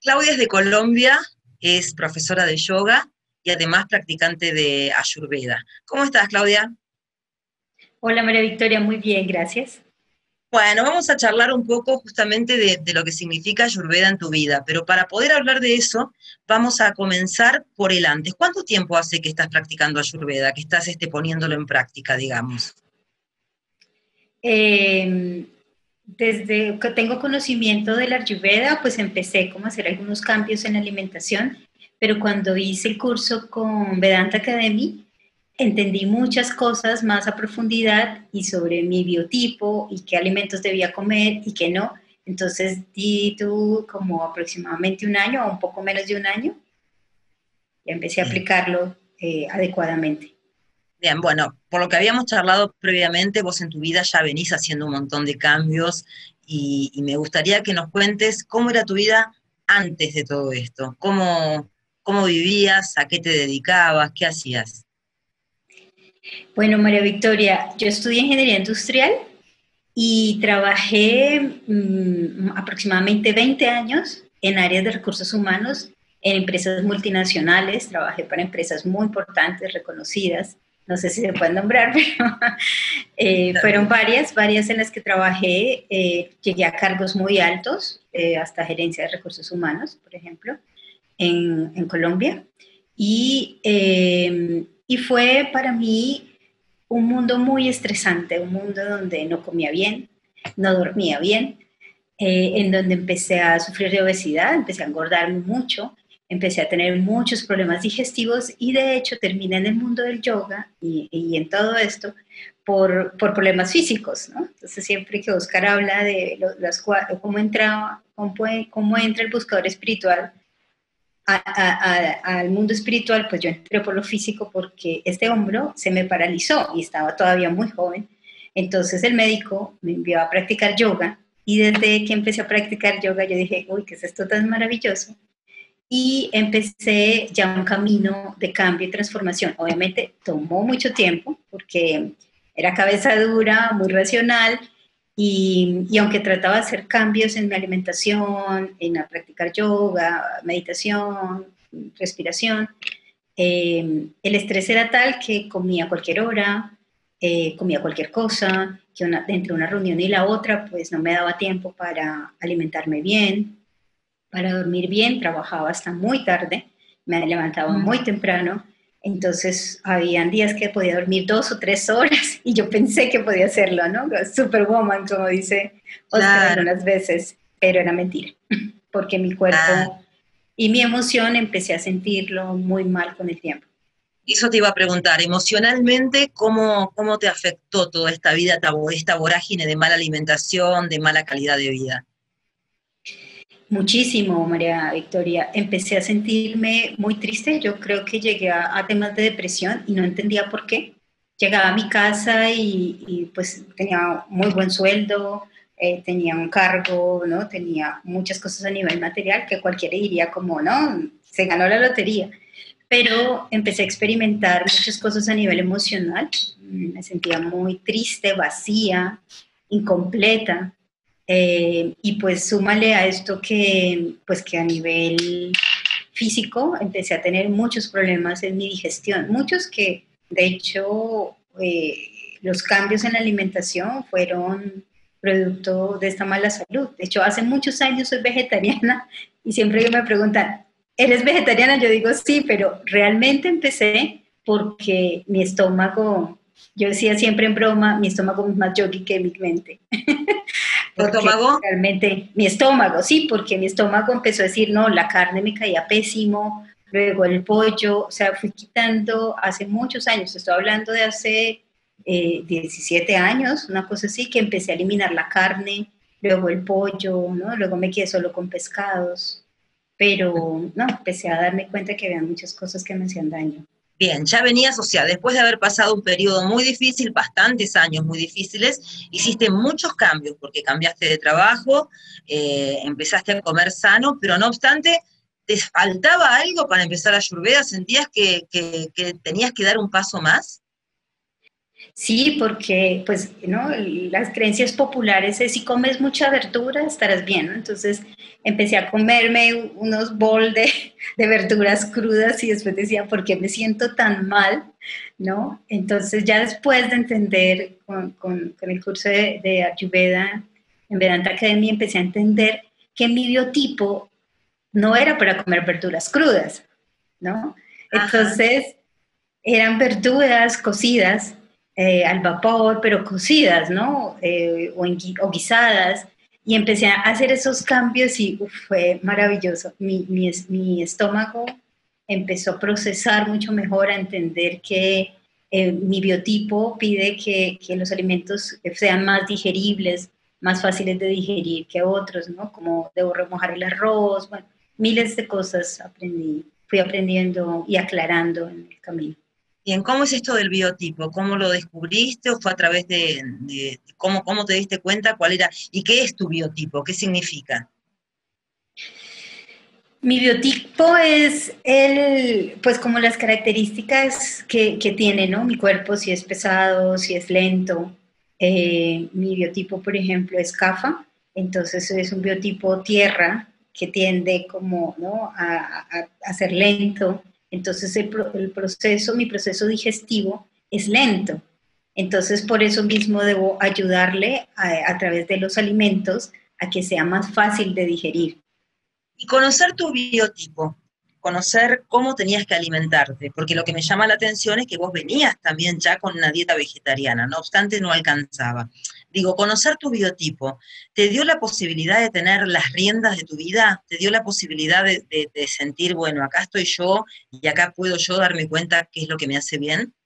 Claudia es de Colombia, es profesora de yoga y además practicante de Ayurveda. ¿Cómo estás, Claudia? Hola María Victoria, muy bien, gracias. Bueno, vamos a charlar un poco justamente de lo que significa Ayurveda en tu vida, pero para poder hablar de eso, vamos a comenzar por el antes. ¿Cuánto tiempo hace que estás practicando Ayurveda, que estás poniéndolo en práctica, digamos? Eh, Desde que tengo conocimiento de la Ayurveda, pues empecé como a hacer algunos cambios en la alimentación, pero cuando hice el curso con Vedanta Academy, entendí muchas cosas más a profundidad y sobre mi biotipo y qué alimentos debía comer y qué no. Entonces di como aproximadamente un año o un poco menos de un año, ya empecé a Bien. aplicarlo adecuadamente. Bien, bueno, por lo que habíamos charlado previamente, vos en tu vida ya venís haciendo un montón de cambios y me gustaría que nos cuentes cómo era tu vida antes de todo esto, cómo vivías, a qué te dedicabas, qué hacías. Bueno, María Victoria, yo estudié ingeniería industrial y trabajé aproximadamente 20 años en áreas de recursos humanos, en empresas multinacionales, trabajé para empresas muy importantes, reconocidas, no sé si se pueden nombrar, pero Está fueron bien. varias en las que trabajé, llegué a cargos muy altos, hasta gerencia de recursos humanos, por ejemplo, en Colombia, y fue para mí un mundo muy estresante, un mundo donde no comía bien, no dormía bien, en donde empecé a sufrir de obesidad, empecé a engordarme mucho, empecé a tener muchos problemas digestivos y de hecho terminé en el mundo del yoga y en todo esto por problemas físicos, ¿no? Entonces siempre que Oscar habla de cómo entra el buscador espiritual al mundo espiritual, pues yo entré por lo físico porque este hombro se me paralizó y estaba todavía muy joven. Entonces el médico me envió a practicar yoga y desde que empecé a practicar yoga yo dije, uy, ¿qué es esto tan maravilloso? Y empecé ya un camino de cambio y transformación. Obviamente tomó mucho tiempo porque era cabeza dura, muy racional, y aunque trataba de hacer cambios en mi alimentación, en a practicar yoga, meditación, respiración, el estrés era tal que comía a cualquier hora, comía cualquier cosa, que entre una reunión y la otra, pues no me daba tiempo para alimentarme bien, para dormir bien, trabajaba hasta muy tarde, me levantaba muy Mm. temprano, entonces habían días que podía dormir 2 o 3 horas y yo pensé que podía hacerlo, ¿no? Superwoman, como dice Oscar Claro, algunas veces, pero era mentira, porque mi claro. cuerpo y mi emoción empecé a sentirlo muy mal con el tiempo. Eso te iba a preguntar, emocionalmente, ¿cómo te afectó toda esta vida, esta vorágine de mala alimentación, de mala calidad de vida? Muchísimo, María Victoria. Empecé a sentirme muy triste. Yo creo que llegué a temas de depresión y no entendía por qué. Llegaba a mi casa y pues tenía muy buen sueldo, tenía un cargo, ¿no? Tenía muchas cosas a nivel material que cualquiera diría como, no, se ganó la lotería. Pero empecé a experimentar muchas cosas a nivel emocional. Me sentía muy triste, vacía, incompleta. Y pues súmale a esto pues que a nivel físico empecé a tener muchos problemas en mi digestión, muchos que de hecho los cambios en la alimentación fueron producto de esta mala salud. De hecho, hace muchos años soy vegetariana y siempre que me preguntan, ¿eres vegetariana? Yo digo sí, pero realmente empecé porque mi estómago, yo decía siempre en broma, mi estómago es más yogi que mi mente. ¿Tu Porque estómago? realmente mi estómago, sí, porque mi estómago empezó a decir, no, la carne me caía pésimo, luego el pollo, o sea, fui quitando hace muchos años, estoy hablando de hace 17 años, una cosa así, que empecé a eliminar la carne, luego el pollo, ¿no? Luego me quedé solo con pescados, pero no, empecé a darme cuenta que había muchas cosas que me hacían daño. Bien, ya venías, o sea, después de haber pasado un periodo muy difícil, bastantes años muy difíciles, hiciste muchos cambios, porque cambiaste de trabajo, empezaste a comer sano, pero no obstante, ¿te faltaba algo para empezar Ayurveda? ¿Sentías que tenías que dar un paso más? Sí, porque pues, ¿no? Las creencias populares es si comes mucha verdura estarás bien, ¿no? Entonces empecé a comerme unos bol de verduras crudas y después decía, ¿por qué me siento tan mal? ¿No? Entonces ya después de entender con el curso de Ayurveda en Vedanta Academy empecé a entender que mi biotipo no era para comer verduras crudas, ¿no? Ajá. Entonces eran verduras cocidas al vapor, pero cocidas, ¿no? O guisadas. Y empecé a hacer esos cambios y fue maravilloso. Mi estómago empezó a procesar mucho mejor, a entender que mi biotipo pide que los alimentos sean más digeribles, más fáciles de digerir que otros, ¿no? Como debo remojar el arroz, bueno, miles de cosas aprendí, fui aprendiendo y aclarando en el camino. Bien, ¿cómo es esto del biotipo? ¿Cómo lo descubriste o fue a través de cómo te diste cuenta cuál era y qué es tu biotipo? ¿Qué significa? Mi biotipo es pues como las características que tiene, ¿no? Mi cuerpo, si es pesado, si es lento. Mi biotipo, por ejemplo, es CAFA, entonces es un biotipo tierra que tiende como, ¿no? a ser lento. Entonces el proceso, mi proceso digestivo es lento. Entonces por eso mismo debo ayudarle a través de los alimentos a que sea más fácil de digerir. Y conocer tu biotipo, conocer cómo tenías que alimentarte, porque lo que me llama la atención es que vos venías también ya con una dieta vegetariana, no obstante no alcanzaba. Digo, conocer tu biotipo, ¿te dio la posibilidad de tener las riendas de tu vida? ¿Te dio la posibilidad de sentir, bueno, acá estoy yo y acá puedo yo darme cuenta qué es lo que me hace bien?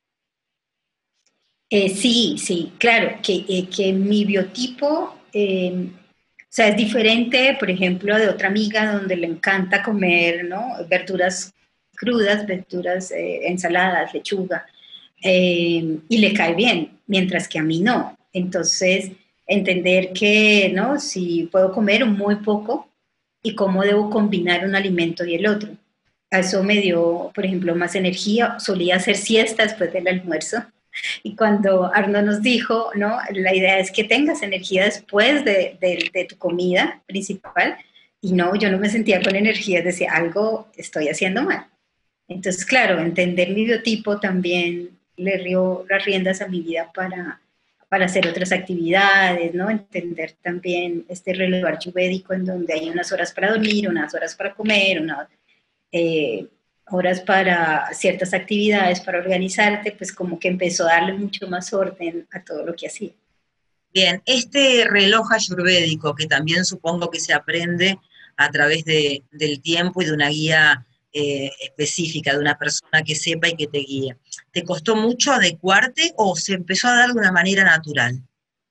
Sí, sí, claro, que mi biotipo, o sea, es diferente, por ejemplo, de otra amiga donde le encanta comer, ¿no? Verduras crudas, verduras, ensaladas, lechuga, y le cae bien, mientras que a mí no. Entonces, entender que, ¿no? Si puedo comer muy poco y cómo debo combinar un alimento y el otro. Eso me dio, por ejemplo, más energía. Solía hacer siesta después del almuerzo y cuando Arno nos dijo, ¿no? La idea es que tengas energía después de tu comida principal. Y no, yo no me sentía con energía, decía, algo estoy haciendo mal. Entonces, claro, entender mi biotipo también le dio las riendas a mi vida para hacer otras actividades, ¿no? Entender también este reloj ayurvédico en donde hay unas horas para dormir, unas horas para comer, eh, horas para ciertas actividades, para organizarte, pues como que empezó a darle mucho más orden a todo lo que hacía. Bien, este reloj ayurvédico, que también supongo que se aprende a través del tiempo y de una guía específica, de una persona que sepa y que te guíe, ¿te costó mucho adecuarte o se empezó a dar de una manera natural?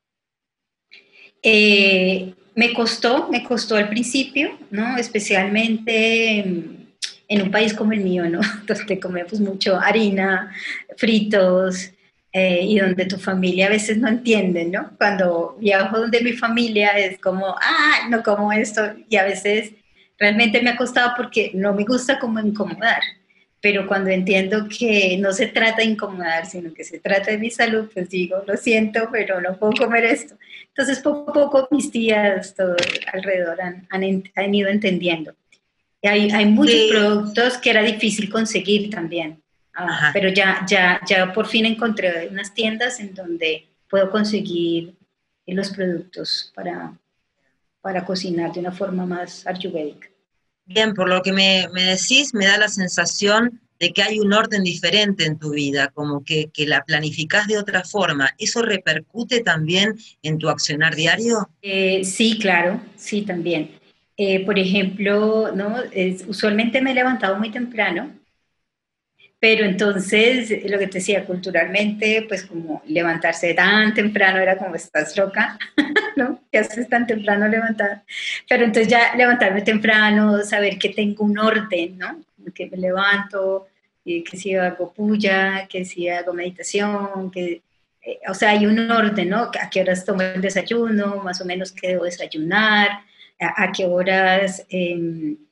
Me costó al principio, ¿no? Especialmente en un país como el mío, ¿no? Donde comemos mucho harina, fritos, y donde tu familia a veces no entiende, ¿no? Cuando viajo donde mi familia es como, ah, no como esto, y a veces realmente me ha costado porque no me gusta como incomodar, pero cuando entiendo que no se trata de incomodar, sino que se trata de mi salud, pues digo, lo siento, pero no puedo comer esto. Entonces, poco a poco mis tías todo alrededor han ido entendiendo. Y hay muchos Eh, productos que era difícil conseguir también, ajá. pero ya por fin encontré unas tiendas en donde puedo conseguir los productos para cocinar de una forma más ayurvédica. Bien, por lo que me decís, me da la sensación de que hay un orden diferente en tu vida, como que la planificás de otra forma. ¿Eso repercute también en tu accionar diario? Sí, claro, sí, también. Por ejemplo, ¿no? Usualmente me he levantado muy temprano, pero entonces, lo que te decía, culturalmente, pues como levantarse tan temprano era como estás loca, ¿no? ¿Qué haces tan temprano levantar? Pero entonces ya levantarme temprano, saber que tengo un orden, ¿no? Que me levanto, que si hago puya, que si hago meditación, o sea, hay un orden, ¿no? A qué horas tomo el desayuno, más o menos qué debo desayunar, a qué horas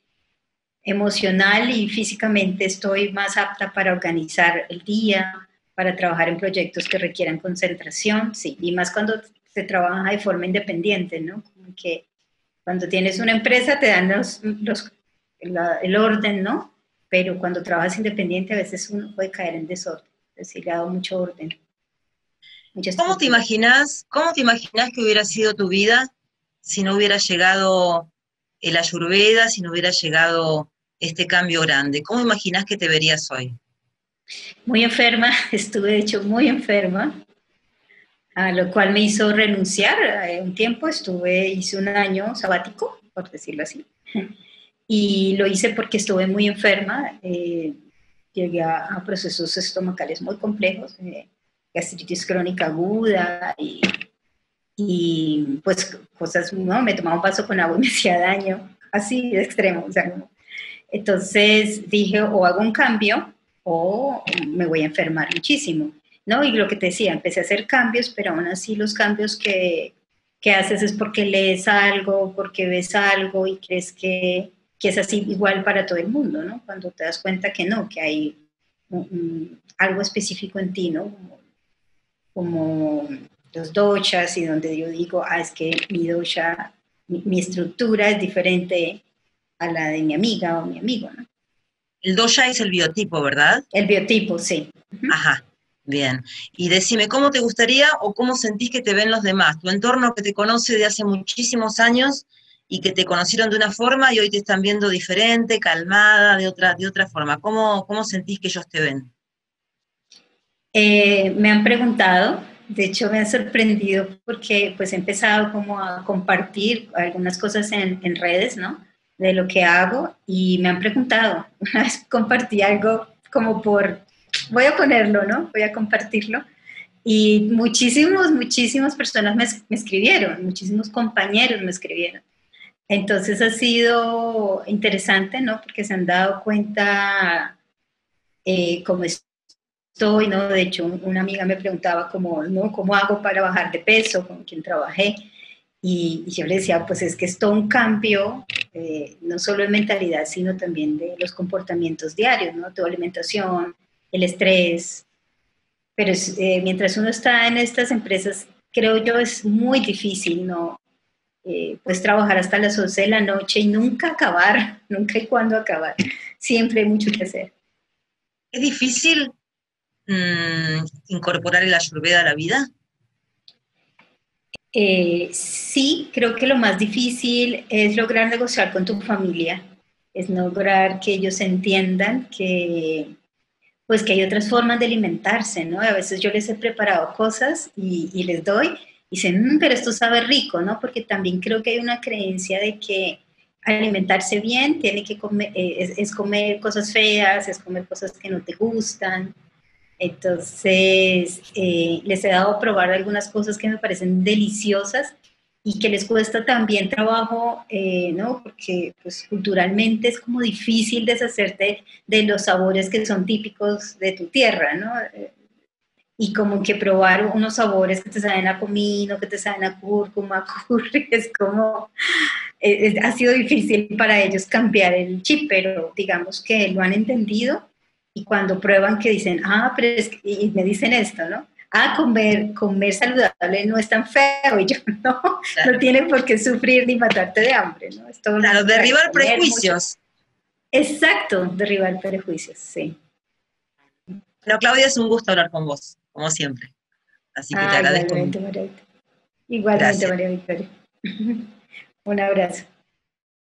emocional y físicamente estoy más apta para organizar el día. para trabajar en proyectos que requieran concentración, sí, y más cuando se trabaja de forma independiente, ¿no? Como que cuando tienes una empresa te dan el orden, ¿no? Pero cuando trabajas independiente a veces uno puede caer en desorden, es decir, le ha dado mucho orden, mucha estructura. Cómo te imaginás que hubiera sido tu vida si no hubiera llegado el Ayurveda, si no hubiera llegado este cambio grande? ¿Cómo imaginás que te verías hoy? Muy enferma, estuve de hecho muy enferma, a lo cual me hizo renunciar. Un tiempo hice un año sabático, por decirlo así, y lo hice porque estuve muy enferma, llegué a procesos estomacales muy complejos, gastritis crónica aguda y pues cosas, no, me tomaba un vaso con agua y me hacía daño, así de extremo, o sea, entonces dije, o hago un cambio o me voy a enfermar muchísimo, ¿no? Y lo que te decía, empecé a hacer cambios, pero aún así los cambios que haces es porque lees algo, porque ves algo y crees que es así igual para todo el mundo, ¿no? Cuando te das cuenta que no, que hay algo específico en ti, ¿no? Como los doshas y donde yo digo, es que mi dosha, mi estructura es diferente a la de mi amiga o mi amigo, ¿no? El dosha es el biotipo, ¿verdad? El biotipo, sí. Ajá, bien. Y decime, ¿cómo te gustaría o cómo sentís que te ven los demás? Tu entorno que te conoce de hace muchísimos años y que te conocieron de una forma y hoy te están viendo diferente, calmada, de otra forma. ¿Cómo sentís que ellos te ven? Me han preguntado, de hecho me ha sorprendido porque pues he empezado como a compartir algunas cosas en redes, ¿no? De lo que hago y me han preguntado, una vez compartí algo como voy a ponerlo, ¿no? Voy a compartirlo. Y muchísimas personas me escribieron, muchísimos compañeros me escribieron. Entonces ha sido interesante, ¿no? Porque se han dado cuenta cómo estoy, ¿no? De hecho, una amiga me preguntaba cómo, ¿no? ¿Cómo hago para bajar de peso? Con quien trabajé. Y yo le decía, pues es que es todo un cambio, no solo en mentalidad, sino también de los comportamientos diarios, ¿no? Tu alimentación, el estrés. Pero mientras uno está en estas empresas, creo yo, es muy difícil, ¿no? Puedes trabajar hasta las 11 de la noche y nunca acabar, nunca hay cuándo acabar. Siempre hay mucho que hacer. ¿Es difícil incorporar el Ayurveda a la vida? Sí, creo que lo más difícil es lograr negociar con tu familia, es lograr que ellos entiendan pues que hay otras formas de alimentarse, ¿no? A veces yo les he preparado cosas y les doy y dicen, pero esto sabe rico, ¿no? Porque también creo que hay una creencia de que alimentarse bien tiene que comer, es comer cosas feas, es comer cosas que no te gustan. Entonces, les he dado a probar algunas cosas que me parecen deliciosas y que les cuesta también trabajo, ¿no? Porque pues, culturalmente es como difícil deshacerte de los sabores que son típicos de tu tierra, ¿no? Y como que probar unos sabores que te saben a comino, que te saben a cúrcuma, curry, es como, ha sido difícil para ellos cambiar el chip, pero digamos que lo han entendido y cuando prueban que dicen, pero es que, y me dicen esto, ¿no? Comer saludable no es tan feo, y yo Claro, no tienen por qué sufrir ni matarte de hambre, ¿no? Es todo lo claro, contrario, derribar comer mucho. prejuicios. Exacto, derribar prejuicios, sí. Bueno, Claudia, es un gusto hablar con vos, como siempre. Así que te agradezco mucho. Igualmente, María Victoria. Igualmente, Gracias. María Victoria. Un abrazo.